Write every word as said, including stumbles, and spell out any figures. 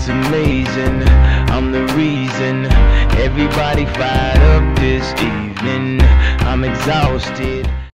it's amazing. I'm the reason everybody fired up this evening. I'm exhausted.